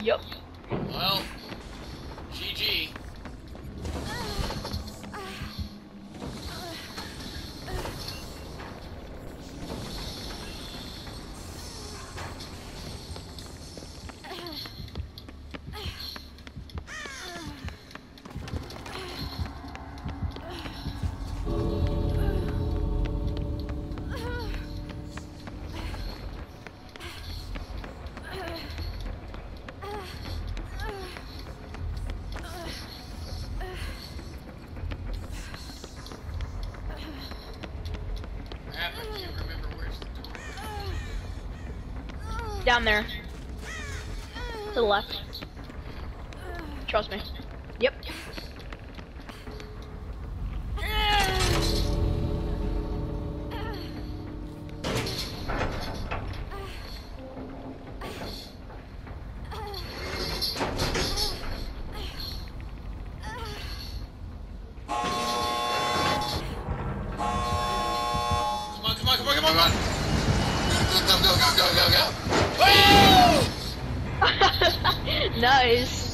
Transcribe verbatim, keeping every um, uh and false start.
Yep. Well, G G. Down there. To the left. Trust me. Yep. Come on, come on, come on, come on, come on! Go, go, go, go, go, go, go! Woo! Nice.